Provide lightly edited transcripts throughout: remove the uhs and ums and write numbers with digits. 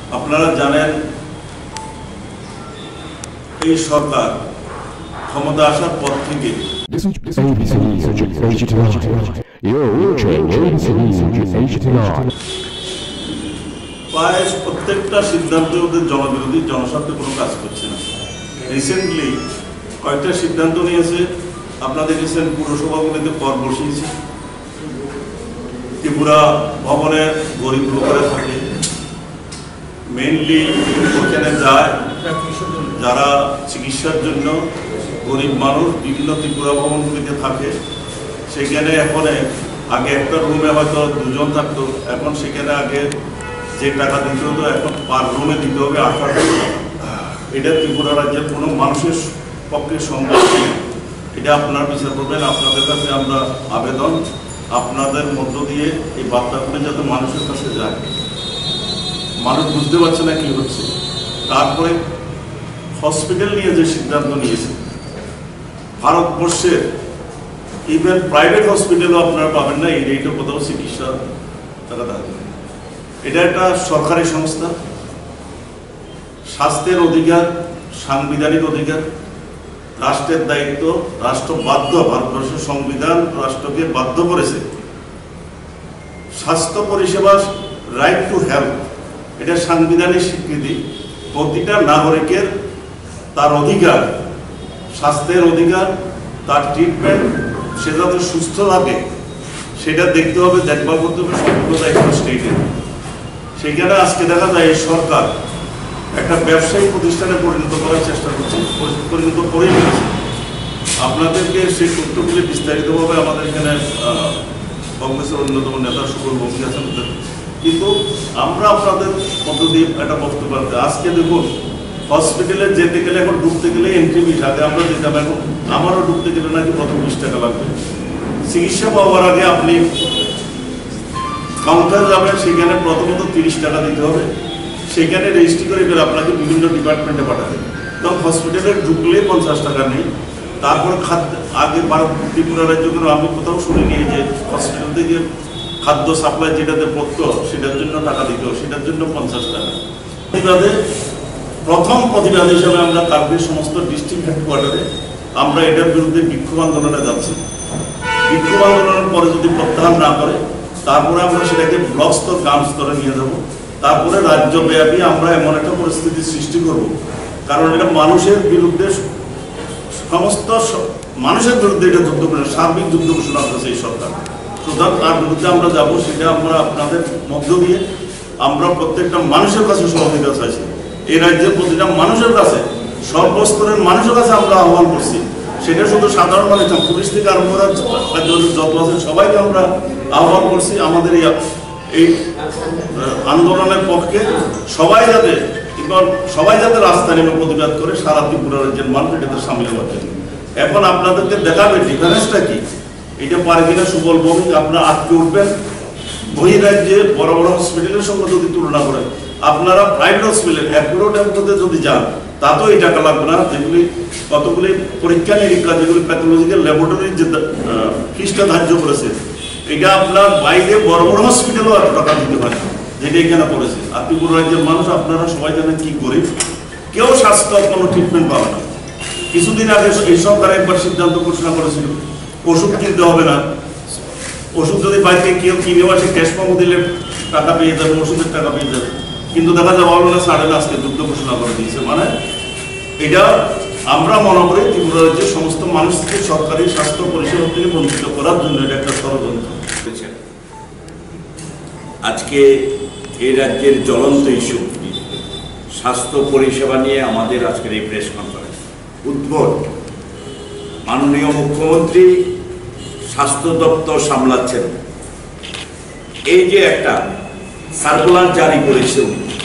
আপনারা জানেন এই সরকার ক্ষমতা আসার পর থেকে প্রায় প্রত্যেকটা সিদ্ধান্ত ওদের জনবিরোধী, জনস্বার্থে কোনো কাজ করছে না। রিসেন্টলি কয়েকটা সিদ্ধান্ত নিয়েছে। আপনারা দেখেছেন পুরসভাগুলিতে কর বসিয়েছে। ত্রিপুরা ভবনে গরিব লোকেরা থাকে, মেইনলি ওখানে যায় যারা চিকিৎসার জন্য গরিব মানুষ বিভিন্ন ত্রিপুরা ভবনগুলিতে থাকে। সেখানে এখন আগে একটা রুমে হয়তো দুজন থাকতো, এখন সেখানে আগে যে টাকা দিতে হতো এখন পার রুমে দিতে হবে 18 টাকা। এটা ত্রিপুরা রাজ্যের কোনো মানুষের পক্ষে সম্ভব নেই। এটা আপনারা বিচার করবেন। আপনাদের কাছে আমরা আবেদন, আপনাদের মধ্য দিয়ে এই বার্তাগুলো যাতে মানুষের কাছে যায়। মানুষ বুঝতে পারছে না কি হচ্ছে। তারপরে হসপিটাল নিয়ে যে সিদ্ধান্ত নিয়েছে, ভারতবর্ষের ইভেন প্রাইভেট হসপিটালও আপনারা পাবেন না এই রেটে কোথাও চিকিৎসা তারা দেয়। এটা একটা সরকারি সংস্থা। স্বাস্থ্যের অধিকার সাংবিধানিক অধিকার, রাষ্ট্রের দায়িত্ব, রাষ্ট্র বাধ্য, ভারতবর্ষের সংবিধান রাষ্ট্রকে বাধ্য করেছে স্বাস্থ্য পরিষেবা, রাইট টু হেলথ, এটা সাংবিধানিক স্বীকৃতি। প্রতিটা নাগরিকের তার অধিকার, স্বাস্থ্যের অধিকার, তার ট্রিটমেন্ট, সে যাতে সুস্থ থাকে সেটা দেখতে হবে, দেখভাল করতে হবে সম্পূর্ণ দায়িত্ব স্টেটের। সেখানে আজকে দেখা যায় এই সরকার একটা ব্যবসায়ী প্রতিষ্ঠানে পরিণত করার চেষ্টা করছে, পরিণত করে নিয়েছে। আপনাদেরকে সেই তথ্যগুলি বিস্তারিতভাবে আমাদের এখানে কংগ্রেসের অন্যতম নেতা সুবল বঙ্গী আছেন। কিন্তু আমরা আপনাদের মধ্য দিয়ে একটা বক্তব্য রাখতে, আজকে দেখুন হসপিটালে যেতে গেলে এখন ঢুকতে গেলে এন্ট্রি ফিস, আগে আমরা যেতাম, এখন আমারও ঢুকতে গেলে নাকি প্রথম 20 টাকা লাগবে। চিকিৎসা পাওয়ার আগে আপনি কাউন্টার যাবেন, সেখানে প্রথমত 30 টাকা দিতে হবে। সেখানে রেজিস্ট্রি করে ফেলে আপনাকে বিভিন্ন ডিপার্টমেন্টে পাঠাবে। তখন হসপিটালে ঢুকলে 50 টাকা নেই। তারপর খাদ্য, আগে ভারত ত্রিপুরা রাজ্য করে আমি কোথাও শুনিনি যে হসপিটাল থেকে খাদ্য সাপ্লাই যেটাতে পড়তো সেটার জন্য টাকা দিত, সেটার জন্য 50 টাকা। প্রতিবাদে প্রথম প্রতিবাদ হিসাবে আমরা কালকে সমস্ত ডিস্ট্রিক্ট হেডকোয়ার্টারে আমরা এটার বিরুদ্ধে বিক্ষোভ আন্দোলনে যাচ্ছি। বিক্ষোভ আন্দোলনের পরে যদি প্রত্যাহার না করে তারপরে আমরা সেটাকে ব্লক স্তর, গ্রাম স্তরে নিয়ে যাব। তারপরে রাজ্যব্যাপী আমরা এমন একটা পরিস্থিতি সৃষ্টি করব, কারণ এটা মানুষের বিরুদ্ধে, সমস্ত মানুষের বিরুদ্ধে এটা যুদ্ধ করে, সার্বিক যুদ্ধ ঘোষণা করেছে এই সরকার। সুতরাং তার বিরুদ্ধে আমরা যাব। সেটা আমরা আপনাদের মধ্য দিয়ে আমরা প্রত্যেকটা মানুষের কাছে সহযোগিতা চাইছি। এই রাজ্যের প্রতিটা মানুষের কাছে, সর্বস্তরের মানুষের কাছে আমরা আহ্বান করছি। সেটা শুধু সাধারণ মানুষ না, পুলিশ থেকে আরম্ভ করে যত আছে সবাইকে আমরা আহ্বান করছি আমাদের এই আন্দোলনের পক্ষে সবাই যাতে রাস্তায় নেমে প্রতিবাদ করে সারা ত্রিপুরা রাজ্যের মানুষ এটাতে সামিল হওয়ার জন্য। এখন আপনাদেরকে দেখাবে ডিফারেন্সটা কি, এটা পারে কিনা সুবল বঙ্গী। আপনারা আটকে উঠবেন। বহিরাজ্যে বড় বড় হসপিটালের সঙ্গে যদি তুলনা করেন, আপনারা প্রাইভেট হসপিটাল অ্যাকুরেট যদি যান তাতেও এই টাকা লাগবে না। যেগুলি কতগুলি পরীক্ষা নিরীক্ষা, যেগুলি প্যাথোলজিক্যাল ল্যাবরেটরির যে ফিসটা ধার্য করেছে, এটা আপনার বাইরে বড় বড় হসপিটালও এত টাকা দিতে পারে যেটা এখানে করেছে। আর ত্রিপুরা রাজ্যের মানুষ আপনারা সবাই জানেন কি গরিব, কেউ স্বাস্থ্য কোনো ট্রিটমেন্ট পাবে না। কিছুদিন আগে এই সরকার একবার সিদ্ধান্ত ঘোষণা করেছিল ওষুধ কিনতে হবে না, ওষুধ যদি বাইরে কেউ কিনেও আসে ক্যাশ পাবো দিলে টাকা পেয়ে যাবে, ওষুধের টাকা পেয়ে যাবে। কিন্তু দেখা যাওয়া হলো না, সাড়ে আজকে যুদ্ধ ঘোষণা করে দিয়েছে। মানে এটা আমরা মনে করি ত্রিপুরা রাজ্যের সমস্ত মানুষকে সরকারি স্বাস্থ্য পরিষেবা থেকে বঞ্চিত করার জন্য এটা একটা ষড়যন্ত্র। আজকে এই রাজ্যের জ্বলন্ত ইস্যু স্বাস্থ্য পরিষেবা নিয়ে আমাদের আজকের এই প্রেস কনফারেন্স। উদ্ভট, মাননীয় মুখ্যমন্ত্রী স্বাস্থ্য দপ্তর সামলাচ্ছেন, এই যে একটা সার্কুলার জারি করেছে,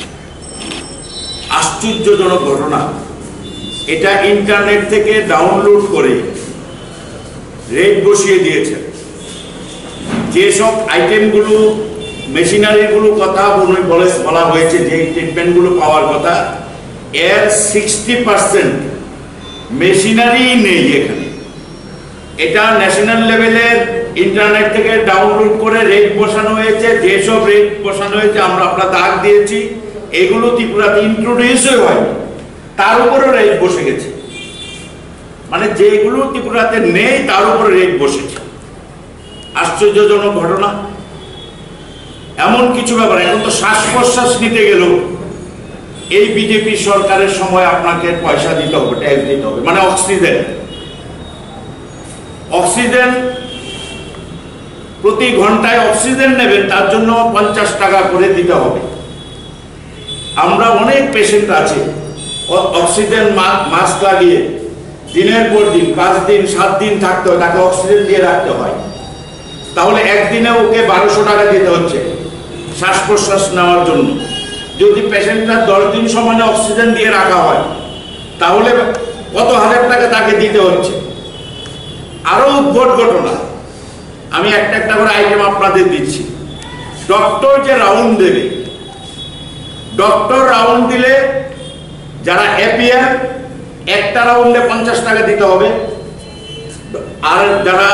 আশ্চর্যজনক ঘটনা। এটা ইন্টারনেট থেকে ডাউনলোড করে রেট বসিয়ে দিয়েছেন। যেসব আইটেমগুলো, মেশিনারিগুলো কথা বলা হয়েছে, যে ট্রিটমেন্টগুলো পাওয়ার কথা, এর 60% মেশিনারি নেই এখানে। এটা ন্যাশনাল লেভেলের ইন্টারনেট থেকে ডাউনলোড করে রেট বসানো হয়েছে। যেসব রেট বসানো হয়েছে আমরা দাগ দিয়েছি, এগুলো ত্রিপুরাতে ইন্ট্রোডিউসই হয়নি, তার উপরে রেট বসে গেছে। মানে যেগুলো ত্রিপুরাতে নেই তার উপরে রেট বসেছে। আশ্চর্যজনক ঘটনা। এমন কিছু ব্যাপার, এখন তো শ্বাস প্রশ্বাস নিতে গেলেও এই বিজেপি সরকারের সময় আপনাকে পয়সা দিতে হবে, ট্যাক্স দিতে হবে। মানে অক্সিজেন প্রতি ঘন্টায় অক্সিজেন নেবেন, তার জন্য 50 টাকা করে দিতে হবে। আমরা অনেক পেশেন্ট আছে অক্সিজেন মাস্ক লাগিয়ে দিনের পর দিন 5 দিন 7 দিন থাকতে হয়, তাকে অক্সিজেন দিয়ে রাখতে হয়। তাহলে একদিনে ওকে 1200 টাকা দিতে হচ্ছে শ্বাস প্রশ্বাস নেওয়ার জন্য। যদি পেশেন্টটা 10 দিন সমানে অক্সিজেন দিয়ে রাখা হয় তাহলে কত হাজার টাকা তাকে দিতে হচ্ছে। আরো উদ্ভট ঘটনা, আমি একটা একটা করে আইটেম আপনাদের দিচ্ছি। ডক্টর যে রাউন্ড দেবে, ডক্টর রাউন্ড দিলে যারা এপিআর একটা রাউন্ডে 50 টাকা দিতে হবে, আর যারা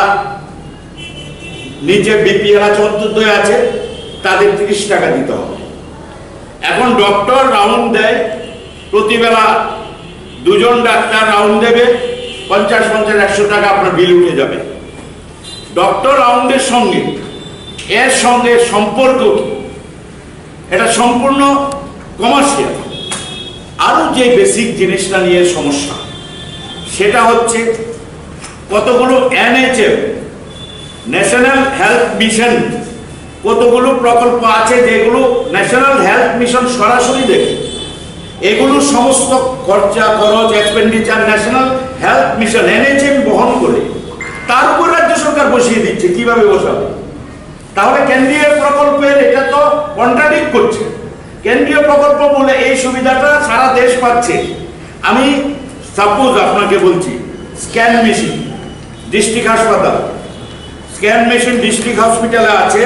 নিচে বিপিএল আছে অন্তর্দয় আছে তাদের 30 টাকা দিতে হবে। এখন ডক্টর রাউন্ড দেয়, প্রতিবেলা 2 জন ডাক্তার রাউন্ড দেবে, 50-100 টাকা আপনার বিল উঠে যাবে। ডক্টর রাউন্ডের সঙ্গে এর সঙ্গে সম্পর্ক কি? এটা সম্পূর্ণ কমার্শিয়াল। আরো যে বেসিক জিনিসটা নিয়ে সমস্যা, সেটা হচ্ছে কতগুলো NHM ন্যাশনাল হেলথ মিশন কতগুলো প্রকল্প আছে যেগুলো ন্যাশনাল হেলথ মিশন সরাসরি দেখে। এগুলো সমস্ত খরচা খরচ expenditure national health mission NHM বহন করে, তার উপর রাজ্য সরকার বসিয়ে দিচ্ছে। কিভাবে বসাবে? তাহলে কেন্দ্রীয় প্রকল্পের এটা তো কন্ট্রাডিক্ট করছে। কেন্দ্রীয় প্রকল্প বলে এই সুবিধাটা সারা দেশ পাচ্ছে। আমি সাপোজ আপনাকে বলছি, স্ক্যান মেশিন ডিস্ট্রিক্ট হাসপাতাল, স্ক্যান মেশিন ডিস্ট্রিক্ট হসপিটালে আছে।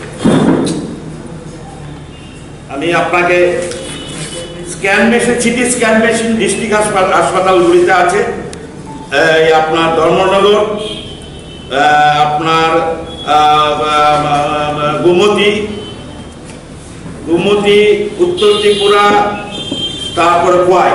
আমি আপনাকে scan machine, CT scan machine district হাসপাতালগুলিতে আছে। আপনার ধর্মনগর, আপনার গোমতী, উত্তর ত্রিপুরা, তারপরে খোয়াই,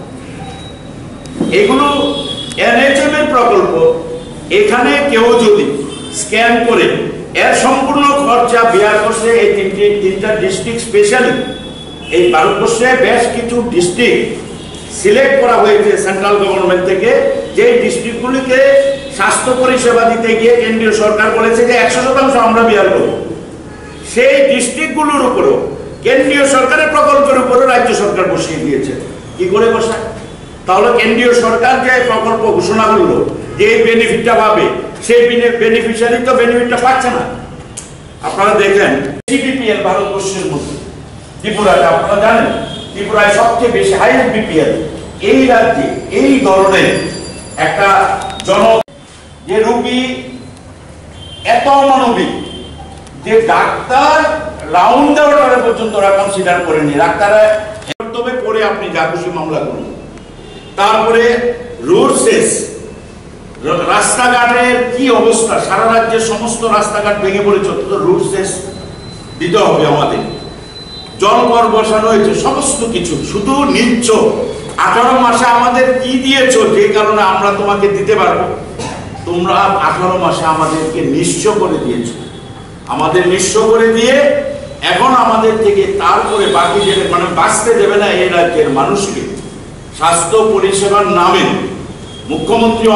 এগুলো NHM এর প্রকল্প। এখানে কেউ যদি স্ক্যান করে এর সম্পূর্ণ খরচা বিয়ার করছে এই তিনটা ডিস্ট্রিক্ট। স্পেশালি এই ভারতবর্ষে বেশ কিছু ডিস্ট্রিক্ট সিলেক্ট করা হয়েছে সেন্ট্রাল গভর্নমেন্ট থেকে, যে ডিস্ট্রিক্টগুলিকে স্বাস্থ্য পরিষেবা দিতে গিয়ে কেন্দ্রীয় সরকার বলেছে যে 100% আমরা বিয়ার করব। সেই ডিস্ট্রিক্টগুলোর উপরও কেন্দ্রীয় সরকারের প্রকল্পের উপরও রাজ্য সরকার বসিয়ে দিয়েছে। কি করে বসায়? তাহলে কেন্দ্রীয় সরকার যে প্রকল্প ঘোষণা করলো যে এই বেনিফিটটা পাবে, সেই বেনিফিশিয়ারি তো বেনিফিটটা পাচ্ছে না। আপনারা দেখেন বিপিএল ভারতবর্ষের মধ্যে ত্রিপুরাতে, আপনারা জানেন ত্রিপুরায় সবচেয়ে বেশি হাইয়েস্ট বিপিএল। এই রাজ্যে এই ধরনের একটা যে রোগী এত মানবিক যে ডাক্তার রাউন্ড দেওয়ার পর্যন্ত ওরা কনসিডার করেনি। ডাক্তারা তবে পরে আপনি যা খুশি মামলা করুন। তারপরে রোড শেষ, রাস্তাঘাটের কি অবস্থা, সারা রাজ্যের সমস্ত রাস্তাঘাট ভেঙে পড়েছে, অন্তত রোড শেষ দিতে হবে আমাদের। জল কর বসানো হয়েছে, সমস্ত কিছু। শুধু নিচ্ছ 18 মাসে আমাদের কি দিয়েছো যে কারণে আমরা তোমাকে দিতে পারবো? তোমরা 18 মাসে আমাদেরকে নিঃস্ব করে দিয়েছো। আমাদের নিঃস্ব করে দিয়ে এখন আমাদের থেকে তারপরে বাকি যে মানে বাঁচতে দেবে না এই রাজ্যের মানুষকে। স্বাস্থ্য পরিষেবার নামে মুখ্যমন্ত্রী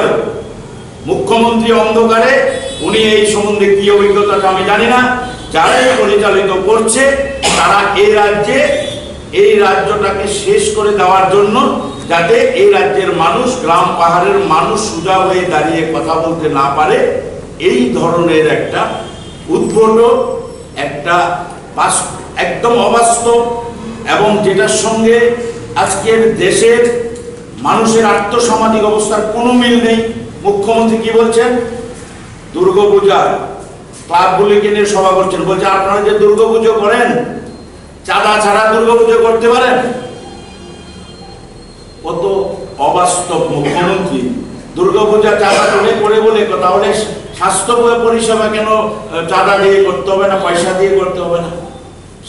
অন্ধকারে, উনি এই সম্বন্ধে কি অভিজ্ঞতাটা আমি জানি না। যারাই পরিচালিত করছে তারা এই রাজ্যটাকে শেষ করে দেওয়ার জন্য, যাতে এই রাজ্যের মানুষ, গ্রাম পাহাড়ের মানুষ সোজা হয়ে দাঁড়িয়ে কথা বলতে না পারে, এই ধরনের একটা উদ্ভট, একটা একদম অবাস্তব, এবং যেটার সঙ্গে আজকের দেশের মানুষের আর্থসামাজিক অবস্থার কোনো মিল নেই। মুখ্যমন্ত্রী কি বলছেন? দুর্গাপূজা ক্লাবগুলিকে নিয়ে সভা করছেন, বলছে আপনারা যে দুর্গাপুজো করেন চাঁদা ছাড়া দুর্গাপুজো করতে পারেন। কত অবাস্তব মুখ্যমন্ত্রী! দুর্গাপূজা চাঁদা করে বলে, তাহলে স্বাস্থ্য পরিষেবা কেন চাঁদা দিয়ে করতে হবে না, পয়সা দিয়ে করতে হবে না?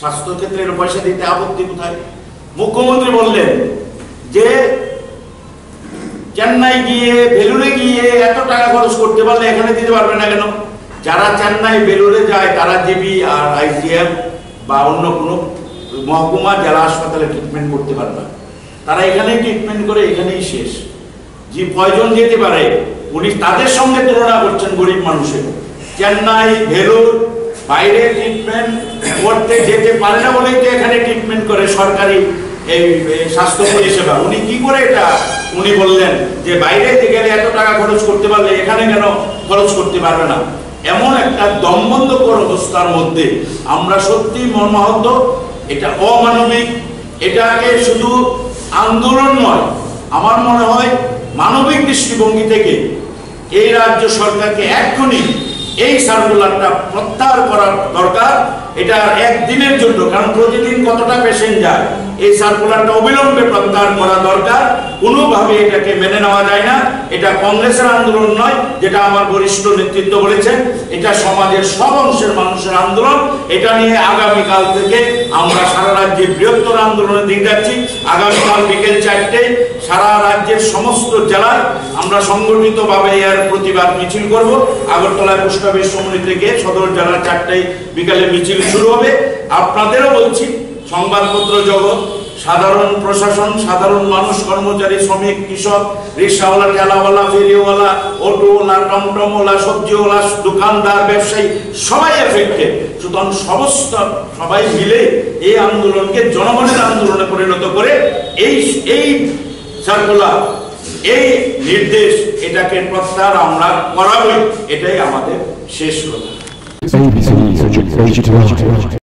স্বাস্থ্য ক্ষেত্রে পয়সা দিতে আপত্তি কোথায়? মুখ্যমন্ত্রী বললেন যে চেন্নাই গিয়ে ভেলুরে গিয়ে এত টাকা খরচ করতে পারলে এখানে দিতে পারবে না কেন? যারা চেন্নাই ভেলুরে যায় তারা জিবি আর আইজিএম বা অন্য কোনো মহকুমা জেলা হাসপাতালে ট্রিটমেন্ট করতে পারবে না, তারা এখানেই ট্রিটমেন্ট করে এখানেই শেষ। যে কয়জন যেতে পারে উনি তাদের সঙ্গে তুলনা করছেন গরিব মানুষের। চেন্নাই ভেলুর বাইরে ট্রিটমেন্ট করতে যেতে পারে না বলেই তো এখানে ট্রিটমেন্ট করে সরকারি এই স্বাস্থ্য পরিষেবা। উনি কি করে এটা উনি বললেন যে বাইরে গেলে এত টাকা খরচ করতে পারলে এখানে কেন খরচ করতে পারবে না? এমন একটা দমবন্ধকর অবস্থার মধ্যে আমরা সত্যি মর্মাহত। এটা অমানবিক। এটাকে শুধু আন্দোলন নয়, আমার মনে হয় মানবিক দৃষ্টিভঙ্গি থেকে এই রাজ্য সরকারকে এক্ষুনি এই সার্কুলারটা প্রত্যাহার করার দরকার। এটা একদিনের জন্য, কারণ প্রতিদিন কতটা পেশেন্ট যায়, এই সার্কুলারটা অবিলম্বে প্রত্যাহার করা দরকার। কোনোভাবে এটাকে মেনে নেওয়া যায় না। এটা কংগ্রেসের আন্দোলন নয়, যেটা আমার বরিষ্ঠ নেতৃত্ব বলেছেন, এটা সমাজের সব অংশের মানুষের আন্দোলন। এটা নিয়ে আগামীকাল থেকে আমরা সারা রাজ্যে বৃহত্তর আন্দোলনের দিকে যাচ্ছি। আগামীকাল বিকেল 4টায় সারা রাজ্যের সমস্ত জেলায় আমরা সংগঠিতভাবে এর প্রতিবাদ মিছিল করব। আগরতলা পোস্ট অফিস সমিতি থেকে সদর জেলা 4টায় বিকালে মিছিল শুরু হবে। আপনাদেরও বলছি, সংবাদপত্র জগৎ, সাধারণ প্রশাসন, সাধারণ মানুষ, কর্মচারী, শ্রমিক, কৃষক, রিক্সাওয়ালা, ঠেলাওয়ালা, ফেরিওয়ালা, অটোওয়ালা, টমটমওয়ালা, সবজিওয়ালা, দোকানদার, ব্যবসায়ী সবাই এফেক্টেড। সুতরাং সবাই মিলে এই আন্দোলনকে জনগণের আন্দোলনে পরিণত করে এই সার্কুলার, এই নির্দেশ, এটাকে প্রত্যাহার আমরা করাবই। এটাই আমাদের শেষ কথা।